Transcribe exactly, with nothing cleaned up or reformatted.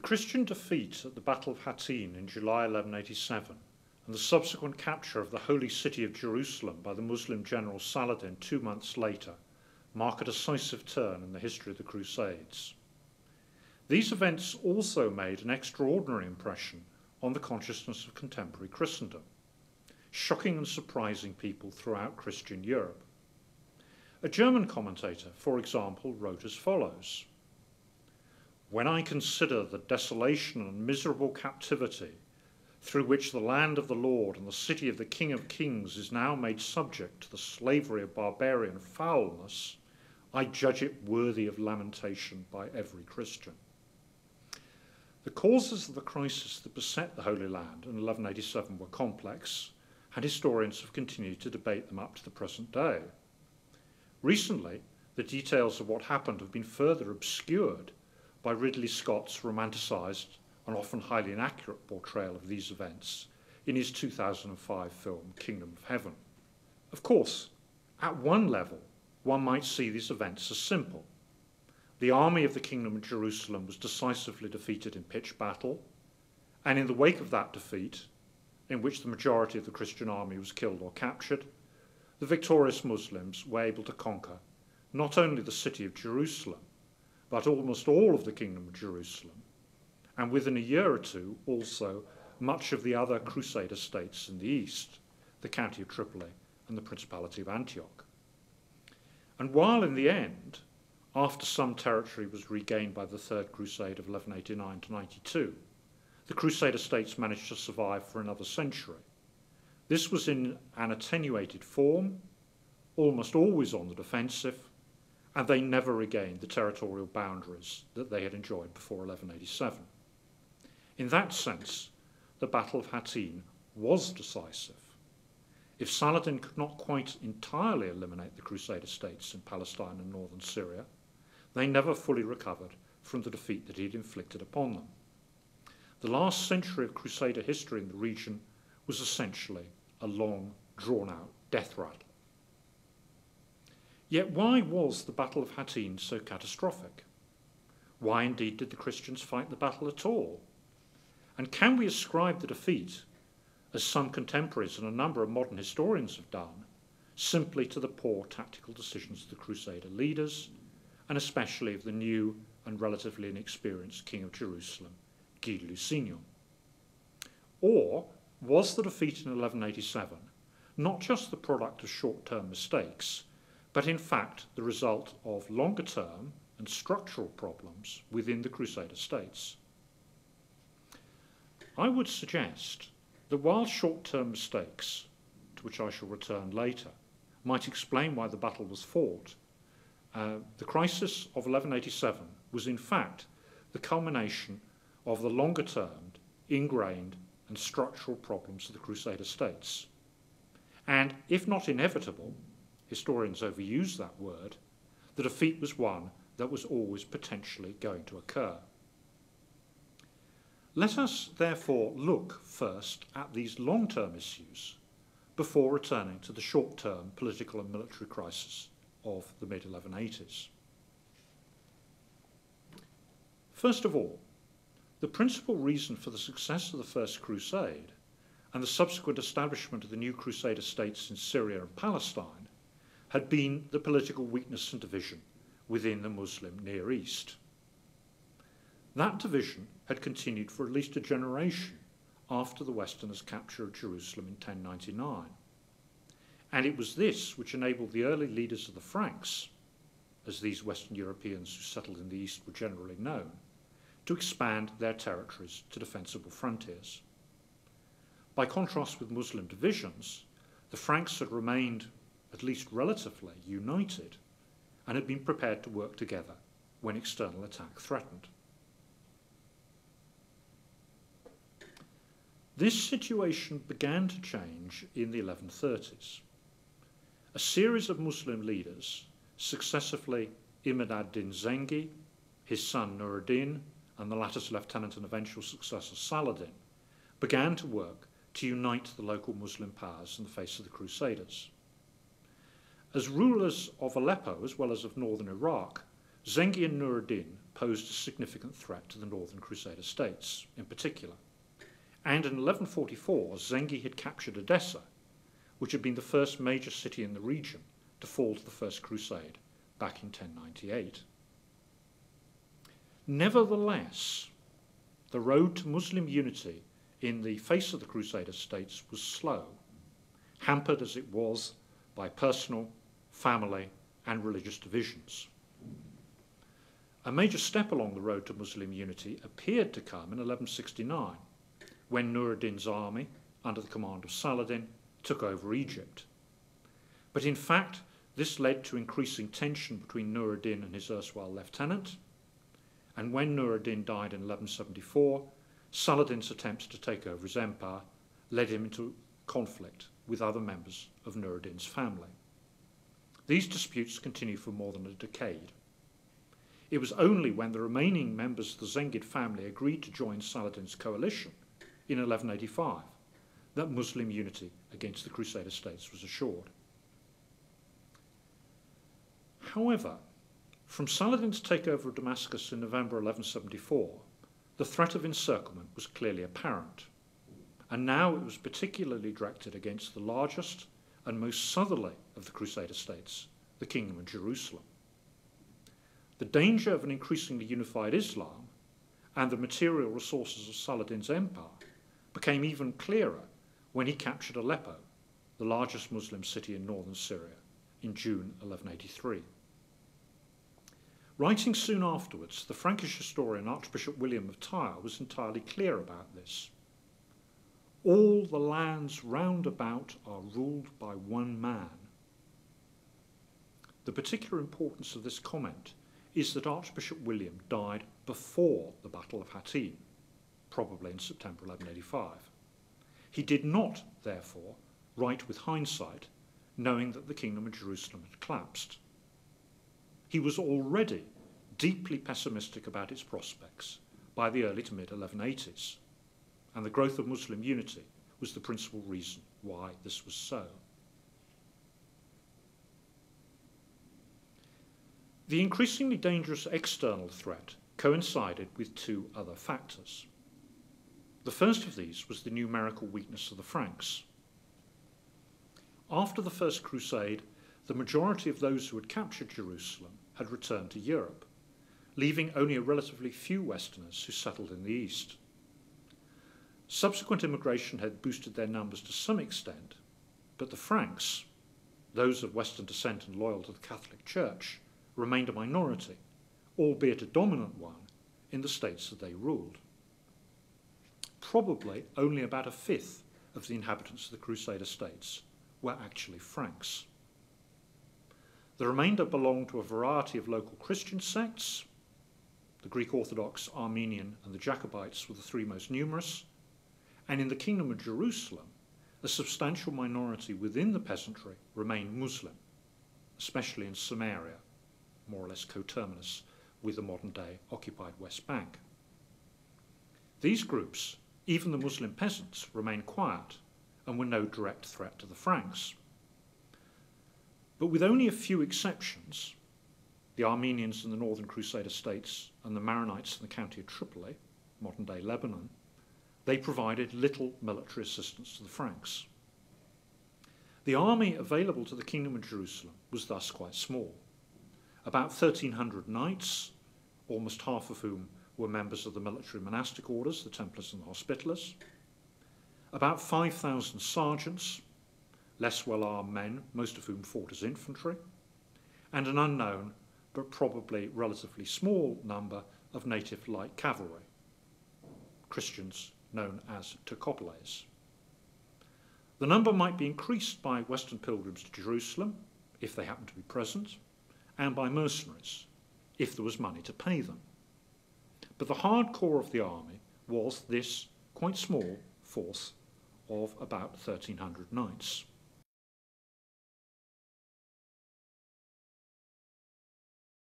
Christian defeat at the Battle of Hattin in July eleven eighty-seven and the subsequent capture of the holy city of Jerusalem by the Muslim general Saladin two months later mark a decisive turn in the history of the Crusades. These events also made an extraordinary impression on the consciousness of contemporary Christendom, shocking and surprising people throughout Christian Europe. A German commentator, for example, wrote as follows: "When I consider the desolation and miserable captivity through which the land of the Lord and the city of the King of Kings is now made subject to the slavery of barbarian foulness, I judge it worthy of lamentation by every Christian." The causes of the crisis that beset the Holy Land in eleven eighty-seven were complex, and historians have continued to debate them up to the present day. Recently, the details of what happened have been further obscured by Ridley Scott's romanticised and often highly inaccurate portrayal of these events in his two thousand five film Kingdom of Heaven. Of course, at one level, one might see these events as simple. The army of the Kingdom of Jerusalem was decisively defeated in pitched battle, and in the wake of that defeat, in which the majority of the Christian army was killed or captured, the victorious Muslims were able to conquer not only the city of Jerusalem, but almost all of the Kingdom of Jerusalem, and within a year or two also much of the other Crusader states in the east, the county of Tripoli and the Principality of Antioch. And while in the end, after some territory was regained by the Third Crusade of eleven eighty-nine to ninety-two, the Crusader states managed to survive for another century. This was in an attenuated form, almost always on the defensive, and they never regained the territorial boundaries that they had enjoyed before eleven eighty-seven. In that sense, the Battle of Hattin was decisive. If Saladin could not quite entirely eliminate the Crusader states in Palestine and northern Syria, they never fully recovered from the defeat that he had inflicted upon them. The last century of Crusader history in the region was essentially a long, drawn-out death rattle. Yet why was the Battle of Hattin so catastrophic? Why indeed did the Christians fight the battle at all? And can we ascribe the defeat, as some contemporaries and a number of modern historians have done, simply to the poor tactical decisions of the Crusader leaders, and especially of the new and relatively inexperienced King of Jerusalem, Guy de Lusignan? Or was the defeat in eleven eighty-seven not just the product of short-term mistakes, but in fact the result of longer-term and structural problems within the Crusader states? I would suggest that while short-term mistakes, to which I shall return later, might explain why the battle was fought, uh, the crisis of eleven eighty-seven was in fact the culmination of the longer-term, ingrained and structural problems of the Crusader states. And if not inevitable, historians overuse that word, the defeat was one that was always potentially going to occur. Let us therefore look first at these long-term issues before returning to the short-term political and military crisis of the mid eleven eighties. First of all, the principal reason for the success of the First Crusade and the subsequent establishment of the new Crusader states in Syria and Palestine had been the political weakness and division within the Muslim Near East. That division had continued for at least a generation after the Westerners' capture of Jerusalem in ten ninety-nine. And it was this which enabled the early leaders of the Franks, as these Western Europeans who settled in the East were generally known, to expand their territories to defensible frontiers. By contrast with Muslim divisions, the Franks had remained, at least relatively, united and had been prepared to work together when external attack threatened. This situation began to change in the eleven thirties. A series of Muslim leaders, successively Imad ad-Din Zengi, his son Nur-ad-Din, and the latter's lieutenant and eventual successor Saladin, began to work to unite the local Muslim powers in the face of the Crusaders. As rulers of Aleppo, as well as of northern Iraq, Zengi and Nur ad-Din posed a significant threat to the Northern Crusader states in particular, and in eleven forty-four Zengi had captured Edessa, which had been the first major city in the region to fall to the First Crusade back in ten ninety-eight. Nevertheless, the road to Muslim unity in the face of the Crusader states was slow, hampered as it was by personal, family, and religious divisions. A major step along the road to Muslim unity appeared to come in eleven sixty-nine, when Nur ad-Din's army, under the command of Saladin, took over Egypt. But in fact, this led to increasing tension between Nur ad-Din and his erstwhile lieutenant, and when Nur ad-Din died in eleven seventy-four, Saladin's attempts to take over his empire led him into conflict with other members of Nur ad-Din's family. These disputes continued for more than a decade. It was only when the remaining members of the Zengid family agreed to join Saladin's coalition in eleven eighty-five that Muslim unity against the Crusader states was assured. However, from Saladin's takeover of Damascus in November eleven seventy-four, the threat of encirclement was clearly apparent, and now it was particularly directed against the largest and most southerly of the Crusader states, the Kingdom of Jerusalem. The danger of an increasingly unified Islam and the material resources of Saladin's empire became even clearer when he captured Aleppo, the largest Muslim city in northern Syria, in June eleven eighty-three. Writing soon afterwards, the Frankish historian Archbishop William of Tyre was entirely clear about this. All the lands round about are ruled by one man. The particular importance of this comment is that Archbishop William died before the Battle of Hattin, probably in September eleven eighty-five. He did not, therefore, write with hindsight, knowing that the Kingdom of Jerusalem had collapsed. He was already deeply pessimistic about its prospects by the early to mid eleven eighties, and the growth of Muslim unity was the principal reason why this was so. The increasingly dangerous external threat coincided with two other factors. The first of these was the numerical weakness of the Franks. After the First Crusade, the majority of those who had captured Jerusalem had returned to Europe, leaving only a relatively few Westerners who settled in the East. Subsequent immigration had boosted their numbers to some extent, but the Franks, those of Western descent and loyal to the Catholic Church, remained a minority, albeit a dominant one, in the states that they ruled. Probably only about a fifth of the inhabitants of the Crusader states were actually Franks. The remainder belonged to a variety of local Christian sects. The Greek Orthodox, Armenian, and the Jacobites were the three most numerous, and in the Kingdom of Jerusalem, a substantial minority within the peasantry remained Muslim, especially in Samaria, more or less coterminous with the modern-day occupied West Bank. These groups, even the Muslim peasants, remained quiet and were no direct threat to the Franks. But with only a few exceptions, the Armenians in the northern Crusader states and the Maronites in the county of Tripoli, modern-day Lebanon, they provided little military assistance to the Franks. The army available to the Kingdom of Jerusalem was thus quite small. About thirteen hundred knights, almost half of whom were members of the military monastic orders, the Templars and the Hospitallers. About five thousand sergeants, less well-armed men, most of whom fought as infantry, and an unknown but probably relatively small number of native light cavalry, Christians known as Tercopoles. The number might be increased by Western pilgrims to Jerusalem, if they happened to be present, and by mercenaries, if there was money to pay them. But the hard core of the army was this quite small force of about thirteen hundred knights.